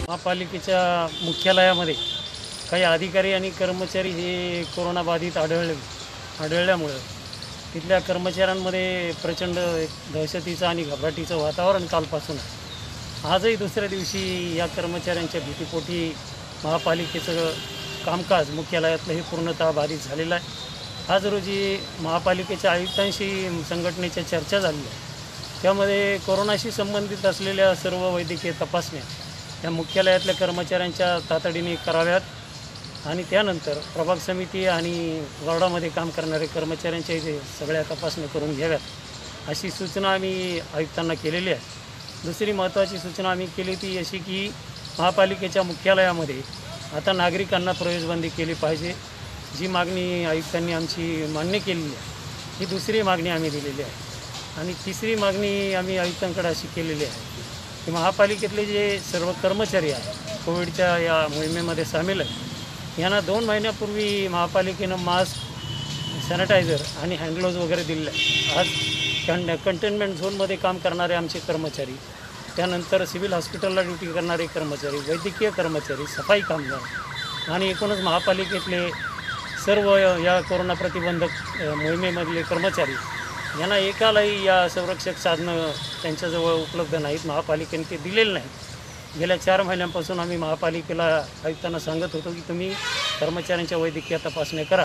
महापालिकेच्या मुख्यालयामध्ये काही अधिकारी आणि कर्मचारी हे कोरोनाबाधित आढळल्यामुळं तिथल्या कर्मचाऱ्यांमध्ये प्रचंड एक दहशतीचं आणि घबराटीचं वातावरण कालपासून आहे। आजही दुसऱ्या दिवशी या कर्मचाऱ्यांच्या भीतीपोटी महापालिकेचं कामकाज मुख्यालयातलं हे पूर्णतः बाधित झालेलं आहे। आज रोजी महापालिकेच्या आयुक्तांशी संघटनेच्या चर्चा झाली आहे। त्यामध्ये कोरोनाशी संबंधित असलेल्या सर्व वैद्यकीय तपासण्या या मुख्यालयातल्या कर्मचाऱ्यांच्या तातडीने कराव्यात आणि त्यानंतर प्रभाग समिती आणि वॉर्डामध्ये काम करणारे कर्मचाऱ्यांच्या इथे सगळ्या तपासण्या करून घ्याव्यात अशी सूचना आम्ही आयुक्तांना केलेली आहे। दुसरी महत्त्वाची सूचना आम्ही केली ती अशी की महापालिकेच्या मुख्यालयामध्ये आता नागरिकांना प्रवेशबंदी केली पाहिजे। जी मागणी आयुक्तांनी आमची मान्य केलेली आहे ही दुसरी मागणी आम्ही दिलेली आहे। आणि तिसरी मागणी आम्ही आयुक्तांकडे अशी केलेली आहे की महापालिकेतले जे सर्व कर्मचारी आहेत कोविडच्या या मोहिमेमध्ये सामील आहेत यांना 2 महिन्यापूर्वी महापालिकेनं मास्क सॅनिटायझर आणि हँडग्लोव्ज वगैरे दिलेले आहे। आज कंटेनमेंट झोनमध्ये काम करणारे आमचे कर्मचारी, त्यानंतर सिव्हिल हॉस्पिटलला ड्युटी करणारे कर्मचारी, वैद्यकीय कर्मचारी, सफाई कामगार आणि एकूणच महापालिकेतले सर्व या कोरोना प्रतिबंधक मोहिमेमधले कर्मचारी यांना एकालाही या संरक्षक साधनं त्यांच्याजवळ उपलब्ध नाहीत। महापालिकेने ते दिलेलं नाहीत। गेल्या 4 महिन्यांपासून आम्ही महापालिकेला आयुक्तांना सांगत होतो की तुम्ही कर्मचाऱ्यांच्या वैद्यकीय तपासण्या करा,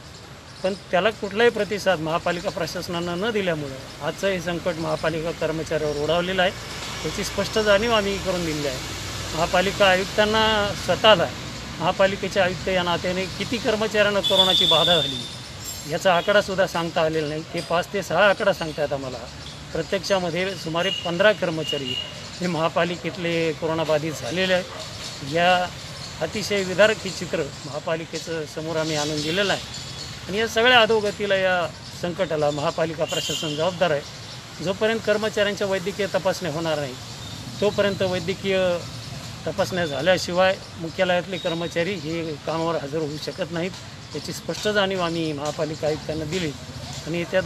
पण त्याला कुठलाही प्रतिसाद महापालिका प्रशासनानं न दिल्यामुळं आजचं हे संकट महापालिका कर्मचाऱ्यावर ओढावलेलं आहे। त्याची स्पष्ट जाणीव आम्ही करून दिली आहे। महापालिका आयुक्तांना स्वतःला महापालिकेचे आयुक्त या नात्याने किती कर्मचाऱ्यांना कोरोनाची बाधा झाली याचा आकडासुद्धा सांगता आलेला नाही। ते 5 ते 6 आकडा सांगतात आम्हाला। प्रत्यक्षामध्ये सुमारे 15 कर्मचारी हे महापालिकेतले कोरोनाबाधित झालेले आहेत। या अतिशय विदारक हे चित्र महापालिकेचं समोर आम्ही आणून दिलेलं आहे आणि या सगळ्या अधोगतीला या संकटाला महापालिका प्रशासन जबाबदार आहे। जोपर्यंत कर्मचाऱ्यांच्या वैद्यकीय तपासण्या होणार नाही तोपर्यंत वैद्यकीय तपासण्या झाल्याशिवाय मुख्यालयातले कर्मचारी हे कामावर हजर होऊ शकत नाहीत। याची स्पष्ट जाणीव आम्ही महापालिका आयुक्तांना दिली आणि येत्या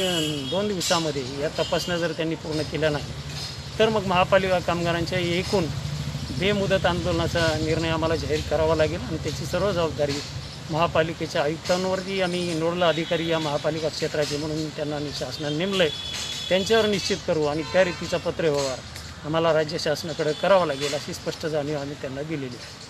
2 दिवसामध्ये या तपासण्या जर त्यांनी पूर्ण केल्या नाही तर मग महापालिका कामगारांच्या एकूण बेमुदत आंदोलनाचा निर्णय आम्हाला जाहीर करावा लागेल आणि त्याची सर्व जबाबदारी महापालिकेच्या आयुक्तांवरती आम्ही नोडल अधिकारी या महापालिका क्षेत्राचे म्हणून त्यांना शासनाने नेमलं आहे त्यांच्यावर निश्चित करू आणि त्या रीतीचा पत्रव्यवहार आम्हाला राज्य शासनाकडे करावा लागेल अशी स्पष्ट जाणीव आम्ही त्यांना दिलेली आहे।